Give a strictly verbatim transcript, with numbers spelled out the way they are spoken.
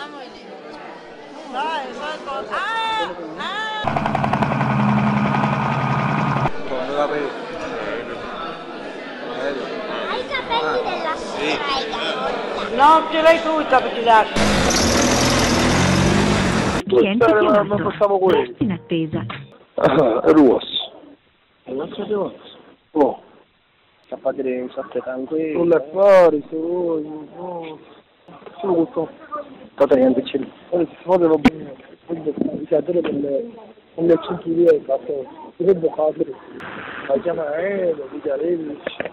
Facciamo vedere. Dai, sai cosa? Ah! Ah! Come va bene? Hai i capelli della strega. No, ce l'hai tu i capelli là. Cliente chiamato, non possiamo quelli. resti in attesa. Ah, è rosso. E non sapevo. Oh. Sta a dire un sacco tranquillo. Non è fuori, se vuoi. No. Solo questo. Cosa niente c'è. Ora si vogliono bene. Quindi il teatro delle delle cinture, fatto. Si deve fare. La chiama aereo, di Carevic.